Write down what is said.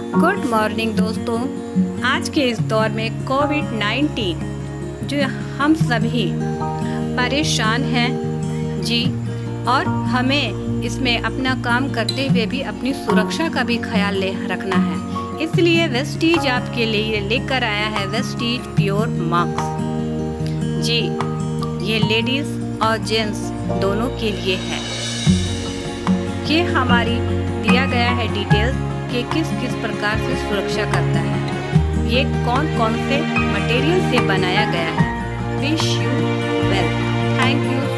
Good morning दोस्तों। आज के इस दौर में कोविड-19 जो हम सभी परेशान हैं जी, और हमें इसमें अपना काम करते हुए भी अपनी सुरक्षा का भी ख्याल रखना है। इसलिए वेस्टीज आपके लिए लेकर आया है वेस्टीज प्योर मास्क जी। ये लेडीज़ और जेंट्स दोनों के लिए है। ये हमारी दिया गया है डिटेल्स कि किस किस प्रकार से सुरक्षा करता है, ये कौन कौन से मटेरियल से बनाया गया है। Wish you well. Thank you.